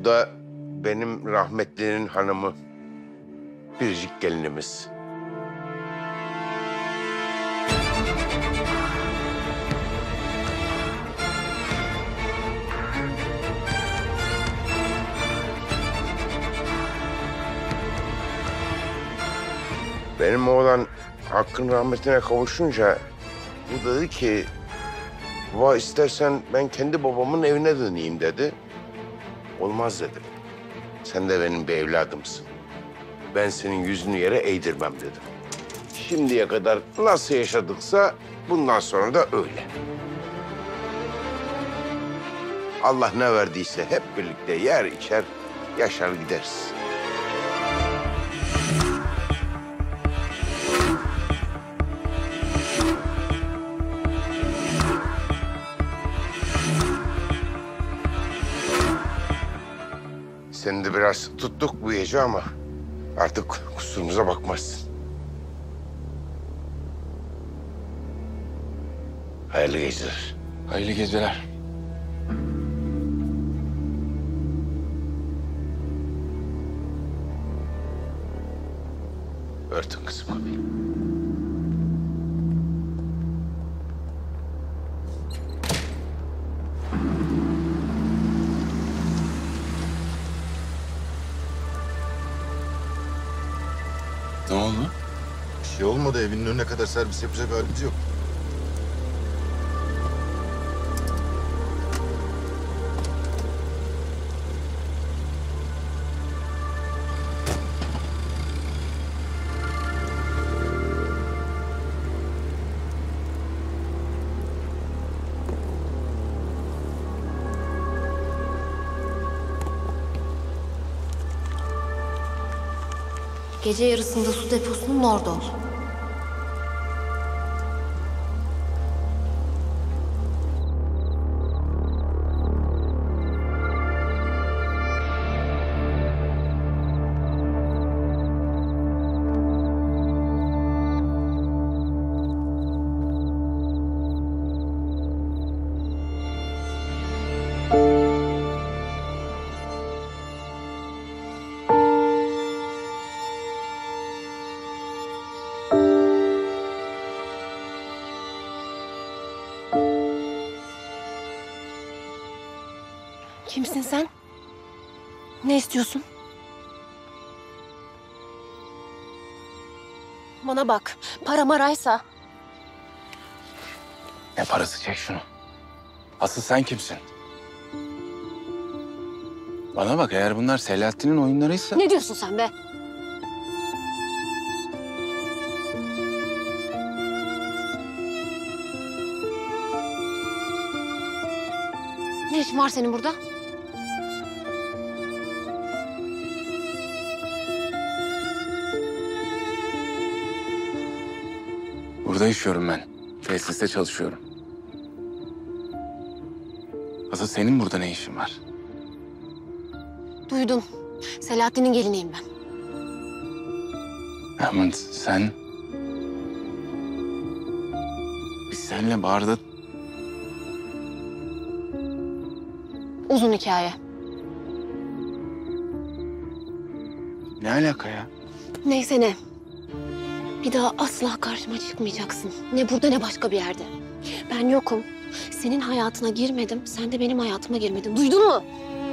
Bu da benim rahmetlinin hanımı. Biricik gelinimiz. Benim oğlan Hakk'ın rahmetine kavuşunca bu dedi ki "Baba istersen ben kendi babamın evine döneyim" dedi. Olmaz dedim. Sen de benim bir evladımsın. Ben senin yüzünü yere eğdirmem dedim. Şimdiye kadar nasıl yaşadıksa bundan sonra da öyle. Allah ne verdiyse hep birlikte yer içer, yaşar gideriz. Seni de biraz tuttuk bu gece ama artık kusurumuza bakmazsın. Hayırlı geceler. Hayırlı geceler. Örtün kızım kapıyı. Ne oldu? Bir şey olmadı. Evinin önüne kadar servis yapacak halimiz yok. Gece yarısında su deposunun orada ol. Kimsin sen? Ne istiyorsun? Bana bak, para maraysa. Ne parası, çek şunu. Asıl sen kimsin? Bana bak, eğer bunlar Selahattin'in oyunlarıysa... Ne diyorsun sen be? Ne işin var senin burada? Burada yaşıyorum ben. Tesiste çalışıyorum. Asıl senin burada ne işin var? Duydum. Selahattin'in geliniyim ben. Ama sen... Biz seninle barda... Uzun hikaye. Ne alaka ya? Neyse ne. Bir daha asla karşıma çıkmayacaksın. Ne burada ne başka bir yerde. Ben yokum. Senin hayatına girmedim. Sen de benim hayatıma girmedin. Duydun mu?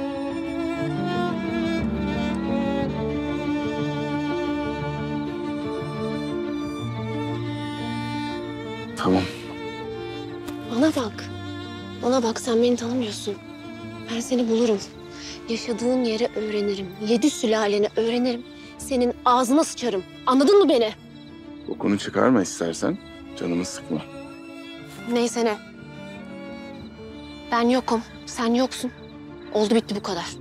Tamam. Bana bak. Bana bak, sen beni tanımıyorsun. Ben seni bulurum. Yaşadığın yeri öğrenirim. 7 sülaleni öğrenirim. Senin ağzına sıçarım. Anladın mı beni? Kokunu çıkarma istersen. Canımı sıkma. Neyse ne. Ben yokum. Sen yoksun. Oldu bitti bu kadar.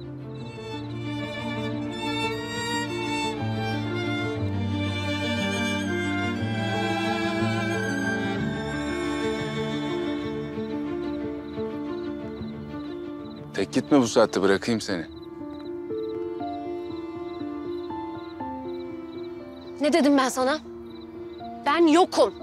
Tek gitme bu saatte, bırakayım seni. Ne dedim ben sana? Ben yokum.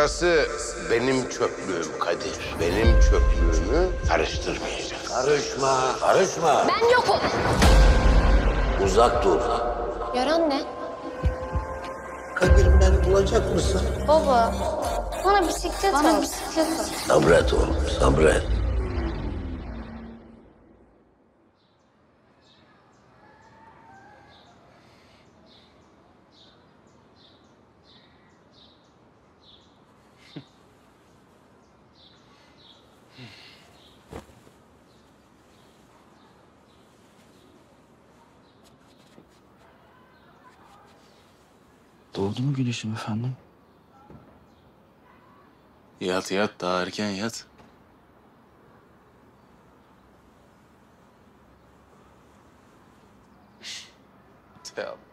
Burası benim çöplüğüm Kadir. Benim çöplüğümü karıştırmayacaksın. Karışma, karışma. Ben yokum. Uzak dur. Yaran ne? Kadir, beni bulacak mısın? Baba, bana bisiklet al. Bisiklet al. Sabret oğlum, sabret. Doğdu mu güneşim efendim? Yat yat, daha erken yat. Te Allah.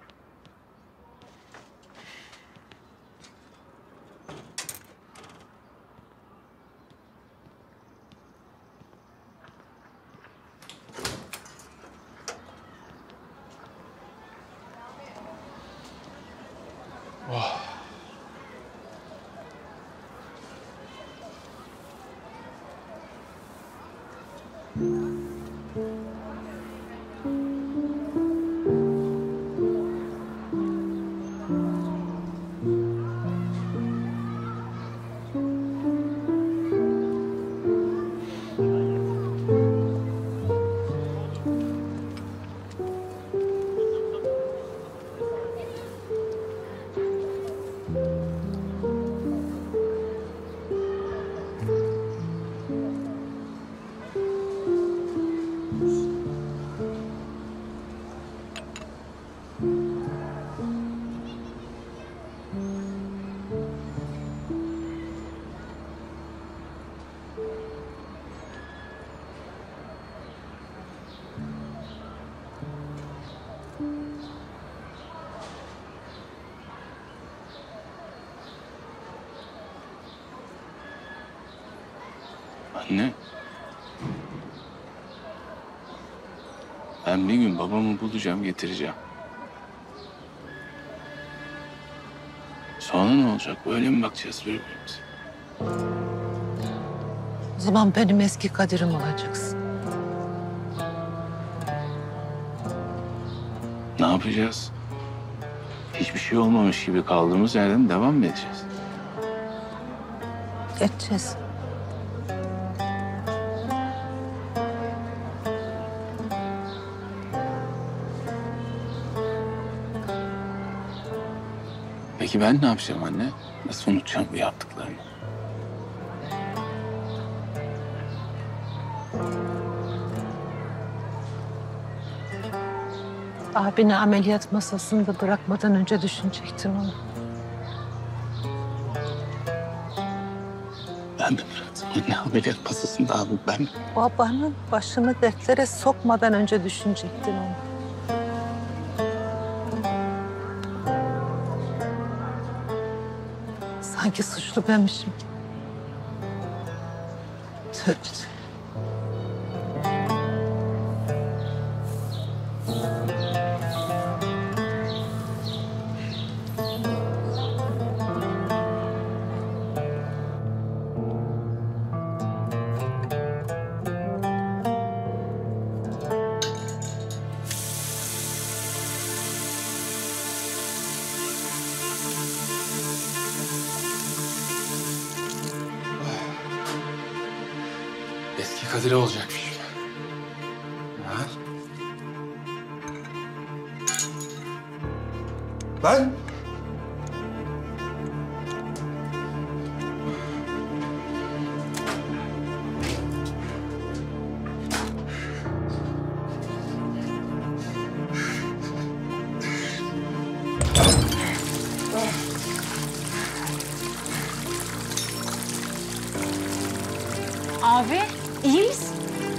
Anne. Ben bir gün babamı bulacağım, getireceğim. Sonra ne olacak? Böyle mi bakacağız birbirimize? O zaman benim eski Kadir'im olacaksın. Ne yapacağız? Hiçbir şey olmamış gibi kaldığımız yerden devam mı edeceğiz? Edeceğiz. Peki ben ne yapacağım anne? Nasıl unutacağım bu yaptıklarını? Abini ameliyat masasında bırakmadan önce düşünecektin onu. Ben mi bıraktım anne ameliyat masasında abi ben mi? Babanın başını dertlere sokmadan önce düşünecektin onu. Sanki suçlu benmişim gibi. Tövbe. Eski Kadir olacakmış. Ha? Ben? Abi, iyi misin?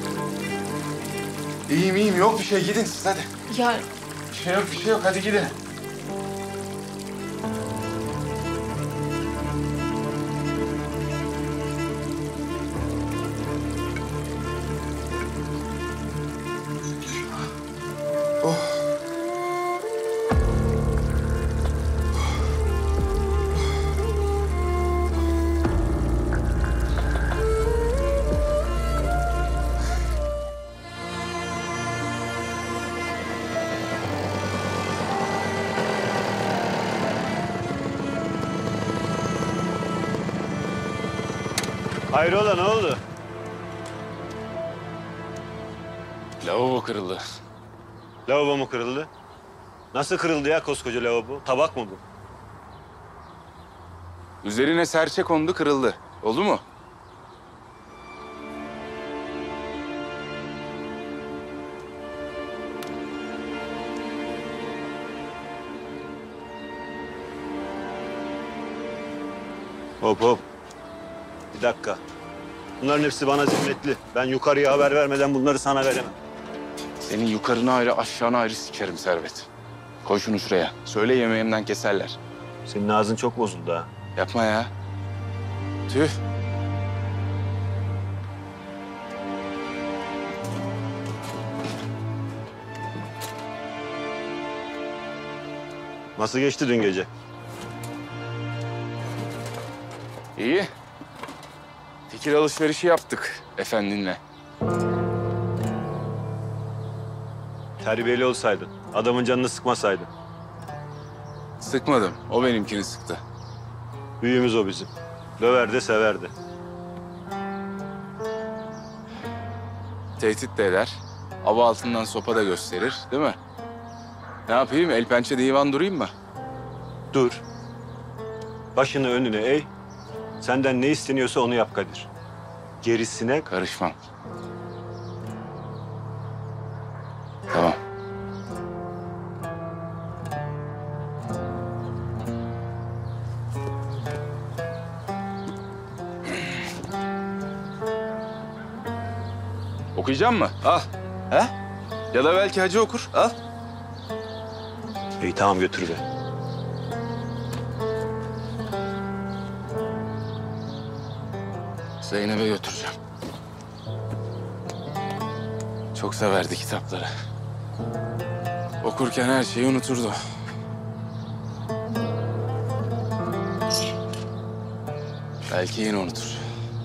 İyiyim iyiyim, yok bir şey, gidin siz hadi. Ya Bir şey yok, bir şey yok, hadi gidin. Hayrola ne oldu? Lavabo kırıldı. Lavabo mu kırıldı? Nasıl kırıldı ya koskoca lavabo? Tabak mı bu? Üzerine serçe kondu, kırıldı. Oldu mu? Hop hop. Bir dakika. Bunların hepsi bana zimmetli. Ben yukarıya haber vermeden bunları sana veremem. Senin yukarına ayrı, aşağına ayrı sikerim Servet. Koy şunu şuraya. Söyle yemeğimden keserler. Senin ağzın çok bozuldu ha. Yapma ya. Tüh. Nasıl geçti dün gece? İyi. Fikir alışverişi yaptık efendinle. Terbiyeli olsaydın. Adamın canını sıkmasaydın. Sıkmadım. O benimkini sıktı. Büyüğümüz o bizim. Döver de sever de. Tehdit de eder. Ava altından sopa da gösterir, değil mi? Ne yapayım? El pençe divan durayım mı? Dur. Başını önüne eğ. Senden ne isteniyorsa onu yap Kadir. Gerisine Karışmam. Tamam. Okuyacak mı? Al. He? Ya da belki Hacı okur. Al. İyi tamam götür be. Zeynep'e götüreceğim. Çok severdi kitapları. Okurken her şeyi unuturdu. Belki yine unutur.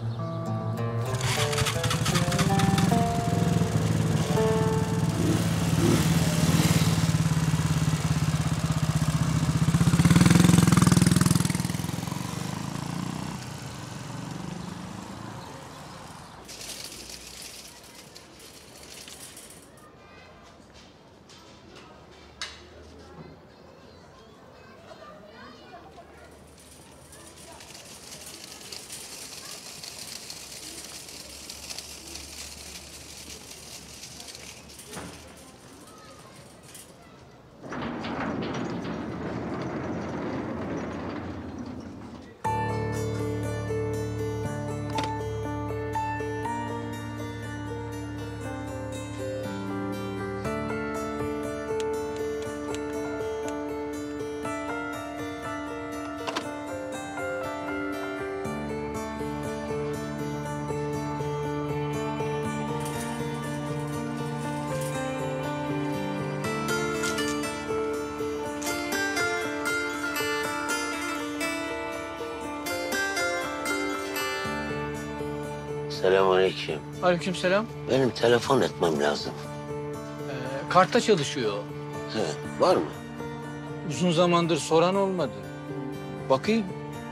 Selamünaleyküm. Aleykümselam. Benim telefon etmem lazım. Karta çalışıyor. He, var mı? Uzun zamandır soran olmadı. Bakayım.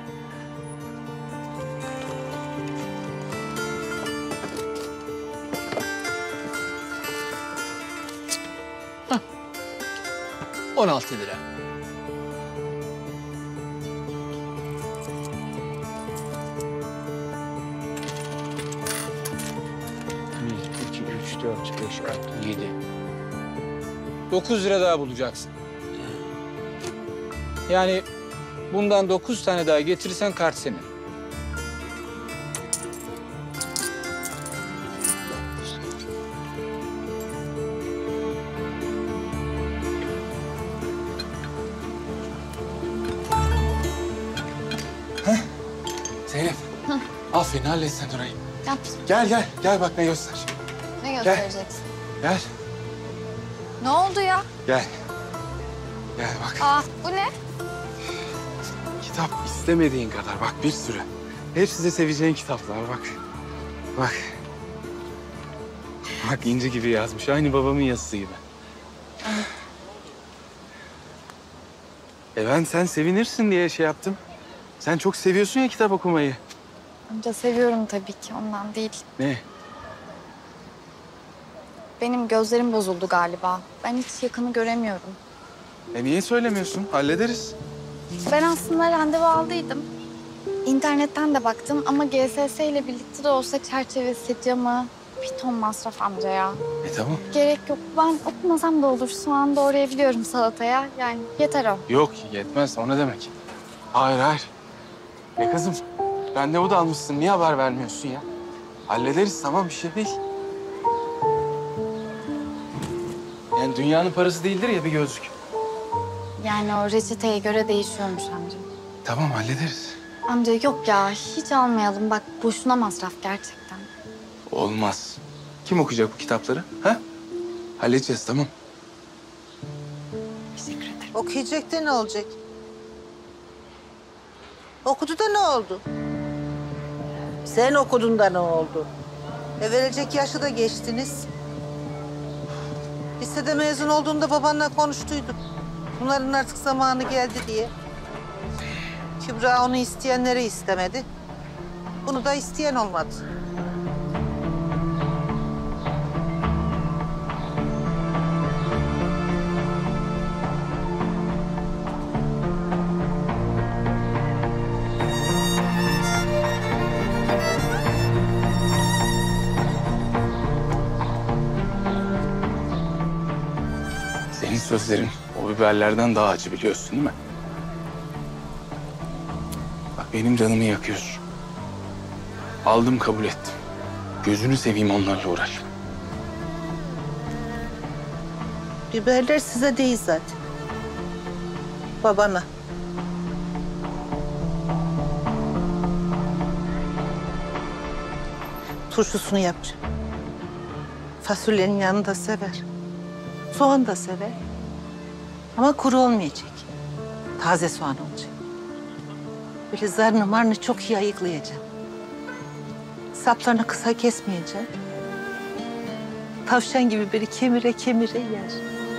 Hah. 16 lira. Bir, iki, üç, dört, beş, altı, 7. 9 lira daha bulacaksın. Yani bundan 9 tane daha getirirsen kart senin. Zeynep. Aferin hallet sen orayı. Yap. Gel bak ne göster. Ne göstereceksin? Gel, Ne oldu ya? gel. Gel bak. Aa, bu ne? Kitap istemediğin kadar bak bir sürü. Hepsi de seveceğin kitaplar bak. Bak. Bak inci gibi yazmış. Aynı babamın yazısı gibi. Ben sen sevinirsin diye şey yaptım. Sen çok seviyorsun ya kitap okumayı. Amca seviyorum tabii ki, ondan değil. Ne? Benim gözlerim bozuldu galiba. Ben hiç yakını göremiyorum. Niye söylemiyorsun? Hallederiz. Ben aslında randevu aldıydım. İnternetten de baktım ama GSS ile birlikte de olsa çerçevesi, camı bir ton masraf amca ya. Tamam. Gerek yok. Ben okumasam da olur. Soğan doğrayabiliyorum salataya. Yani yeter o. Yok yetmez. O ne demek? Hayır. Kızım, randevu da almışsın. Niye haber vermiyorsun ya? Hallederiz, tamam, bir şey değil. Yani dünyanın parası değildir ya bir gözlük. Yani o reçeteye göre değişiyormuş amca. Tamam, hallederiz. Amca yok ya, hiç almayalım. Bak boşuna masraf gerçekten. Olmaz. Kim okuyacak bu kitapları? Ha? Halledeceğiz, tamam. Teşekkür ederim. Okuyacak da ne olacak? Okudu da ne oldu? Sen okudun da ne oldu? Verecek yaşı da geçtiniz. Lisede mezun olduğunda babanla konuştuyduk. Bunların artık zamanı geldi diye. Kübra onu isteyenleri istemedi. Bunu da isteyen olmadı. Senin sözlerin o biberlerden daha acı, biliyorsun değil mi? Bak benim canımı yakıyorsun. Aldım, kabul ettim. Gözünü seveyim, onlarla uğraşma. Biberler size değil zaten. Babana. Turşusunu yapacağım. Fasulyenin yanında sever. Soğan da sever. Ama kuru olmayacak. Taze soğan olacak. Böyle zarını marını çok iyi ayıklayacağım. Saplarını kısa kesmeyeceğim. Tavşan gibi böyle kemire kemire yer.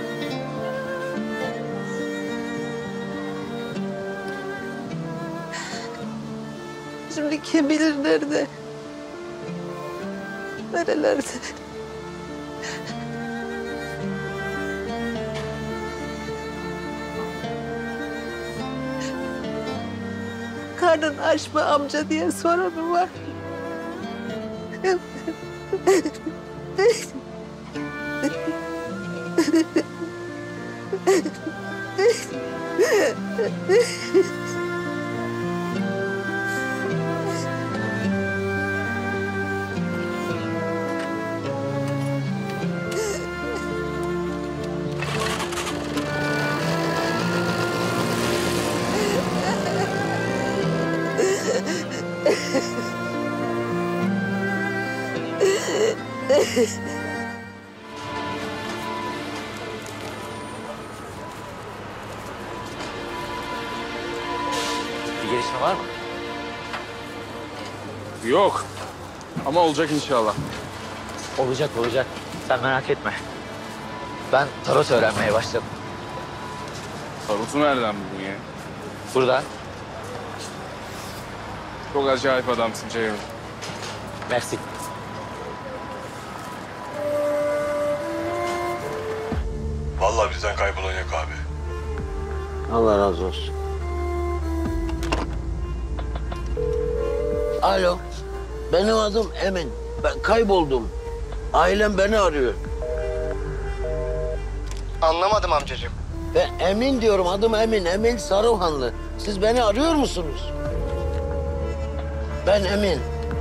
Şimdi kim bilir nerede? Nerelerde? Karnın aç mı amca diye soranı var. Bir gelişme var mı? Yok. Ama olacak inşallah. Olacak, olacak. Sen merak etme. Ben tarot öğrenmeye başladım. Tarotu nereden buldun ya? Burada. Çok acayip adamsın Ceyhun. Mersi. Vallahi bizden kaybolan yok abi. Allah razı olsun. Alo. Benim adım Emin. Ben kayboldum. Ailem beni arıyor. Anlamadım amcacığım. Ben Emin diyorum. Adım Emin. Emin Saruhanlı. Siz beni arıyor musunuz? Ben Emin.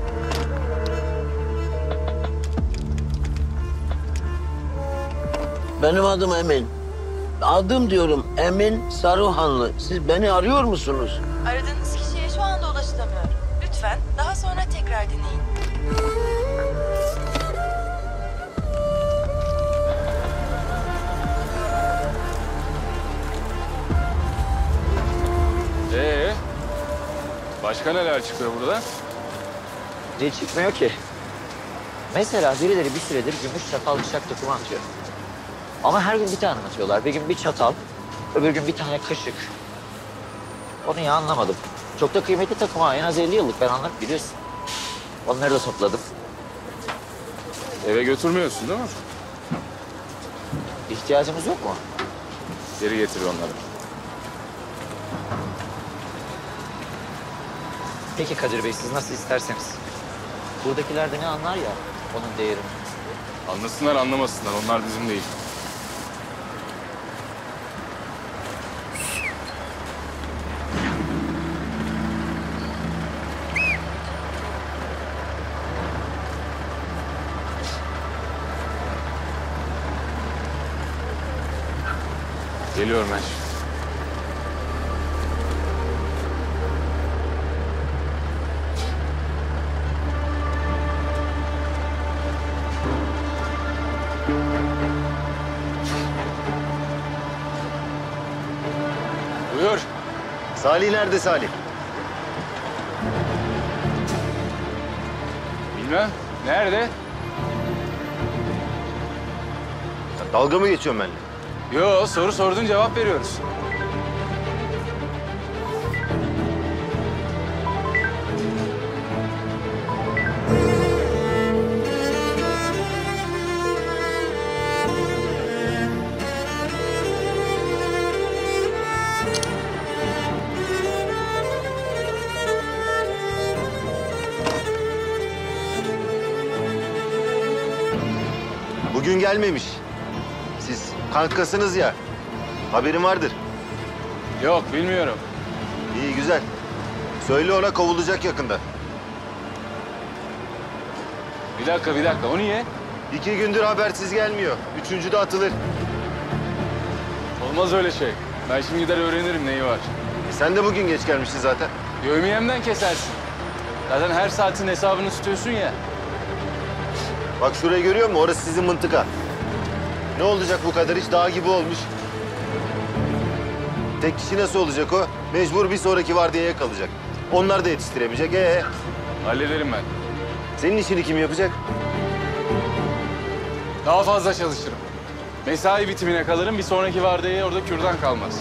Benim adım Emin. Adım diyorum Emin Saruhanlı. Siz beni arıyor musunuz? Aradığınız kişiye şu anda ulaşılamıyor. Lütfen daha sonra tekrar deneyin. Başka neler çıkıyor burada? Ne çıkmıyor ki? Mesela birileri bir süredir gümüş çatal bıçak takımı atıyor. Ama her gün bir tane atıyorlar. Bir gün bir çatal, öbür gün bir tane kaşık. Onu ya anlamadım. Çok da kıymetli takım ha. En az 50 yıllık, ben anladım, biliyorsun. Onları da topladım. Eve götürmüyorsun değil mi? İhtiyacımız yok mu? Geri getir onları. Peki Kadir Bey, siz nasıl isterseniz. Buradakiler de ne anlar ya onun değerini. Anlasınlar anlamasınlar. Onlar bizim değil. Geliyorum ben. Buyur. Salih nerede Salih? Bilmem. Nerede? Ya dalga mı geçiyorsun benimle? Yo, soru sordun cevap veriyoruz. Bugün gelmemiş. Siz kankasınız ya. Haberin vardır. Yok, bilmiyorum. İyi güzel. Söyle ona kovulacak yakında. Bir dakika. O niye? 2 gündür habersiz gelmiyor. 3. de atılır. Olmaz öyle şey. Ben şimdi gider öğrenirim neyi var. Sen de bugün geç gelmişsin zaten. Yevmiyemden kesersin. Zaten her saatin hesabını tutuyorsun ya. Bak şurayı görüyor musun? Orası sizin mıntıka. Ne olacak bu kadar iş? Dağ gibi olmuş. Tek kişi nasıl olacak o? Mecbur bir sonraki vardiyaya kalacak. Onlar da yetiştiremeyecek. Hallederim ben. Senin işini kim yapacak? Daha fazla çalışırım. Mesai bitimine kalırım. Bir sonraki vardiyaya orada kürdan kalmaz.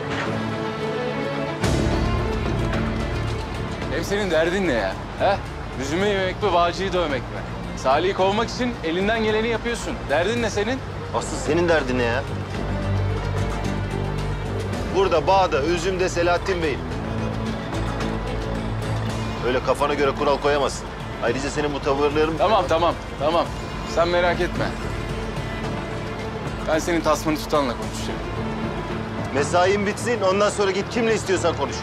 Hem senin derdin ne ya? He? Yüzümü yemek mi, bağcıyı dövmek mi? Salih'i kovmak için elinden geleni yapıyorsun. Derdin ne senin? Asıl senin derdin ne ya? Burada bağda, üzümde Selahattin Bey'im. Öyle kafana göre kural koyamazsın. Ayrıca senin bu tavırların... Tamam. Sen merak etme. Ben senin tasmanı tutanla konuşacağım. Mesain bitsin, ondan sonra git kimle istiyorsan konuş.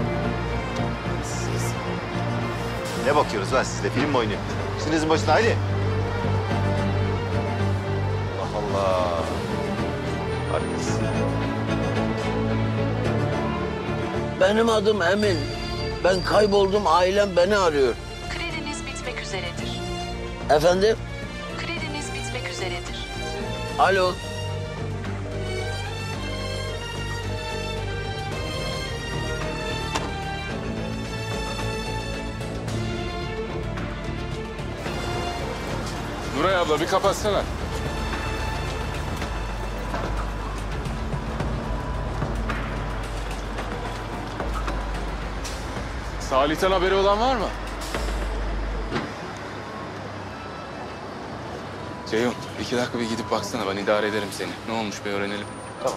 Ne bakıyoruz lan sizle? Film mi oynuyor? İşinizin başına haydi. Allah Allah. Haklısın. Benim adım Emin. Ben kayboldum, ailem beni arıyor. Krediniz bitmek üzeredir. Efendim? Krediniz bitmek üzeredir. Alo. Nuray abla bir kapatsana. Salih'ten haberi olan var mı? Ceyhun, 2 dakika bir gidip baksana. Ben idare ederim seni. Ne olmuş bir öğrenelim. Tamam.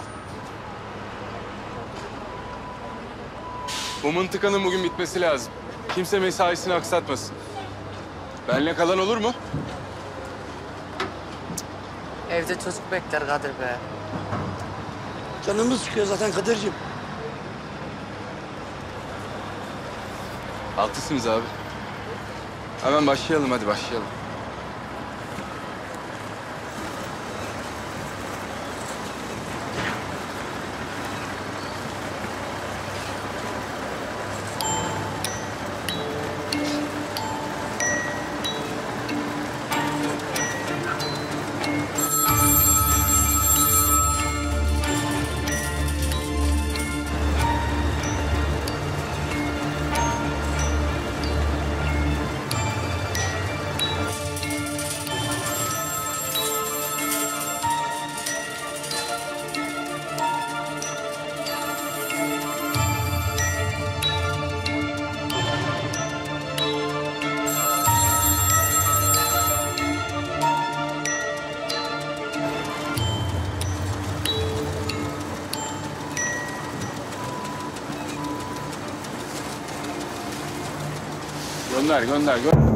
Bu mıntıkanın bugün bitmesi lazım. Kimse mesaisini aksatmasın. Benle kalan olur mu? Evde çocuk bekler Kadir be. Canımız çıkıyor zaten Kadir'cim. Haklısınız abi. Hemen başlayalım, hadi başlayalım. Gönder.